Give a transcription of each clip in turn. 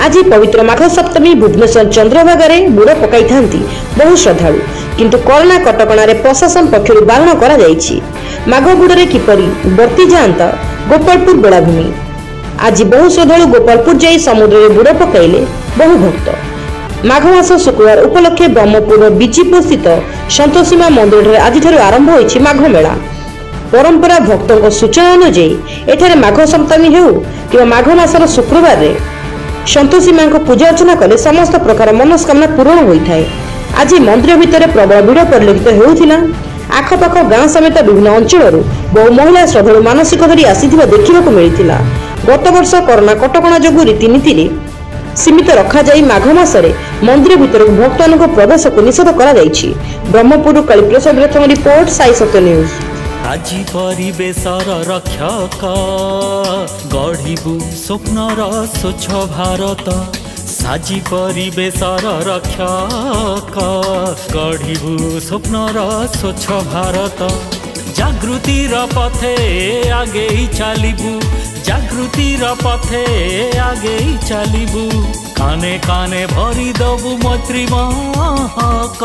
आज पवित्र माघ सप्तमी भुवनेश्वर चंद्रभागा बुड़ पकाई बहु श्रद्धालु किंतु कोरोना कटकणार प्रशासन पक्षर बारण करा माघ बुड़े किपरि बर्ती जाता गोपालपुर बेलाभूमि। आज बहु श्रद्धालु गोपालपुर जाई समुद्र में बुड़ पकाइले बहु भक्त। माघ मास शुक्रवार उपलक्षे ब्रह्मपुर बीजीपुर स्थित संतोषीमा मंदिर आज आरंभ होइछि माघ मेला। परंपरा भक्तों सूचना अनुଯାयी एठारे माघ सप्तमी हो कि माघ मासर शुक्रवार रे संतोषी मां को पूजा अर्चना कले समस्त प्रकार मनस्कामना पूर्ण होता है। आज मंदिर भितर प्रबल भिड़ परिलक्षित होता। आखपाख गांव समेत विभिन्न अंचल बहु महिला श्रद्धालु मानसिक धरी आसीथिबा देखिबाकु मिलिथिला। गत वर्ष कोरोना कटकणा जोगु रीतिनीति रे सीमित रखा जाई माघ मासरे मंदिर भितर भक्तों प्रवेश को निषेध करा जायछि। Brahmapur Kaliprasad Ratham report Sai Satya news. আজি परिवेशर रक्षक गढ़िबु स्वप्नर स्वच्छ भारत। साजी परिवेशर रक्षक गढ़िबु स्वप्नर स्वच्छ भारत। जागृतिर पथे आगे चलिबु, जागृतिर पथे आगे चलिबु। काने काने भरी दबु मैत्री महक।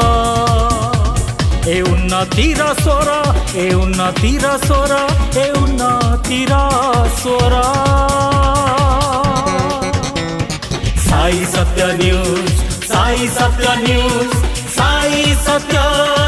ए उन्नतिर स्वर, ए उन्नतिर स्वर, ए उन्नतिर स्वर। साई सत्य न्यूज, साई सत्य न्यूज, साई सत्य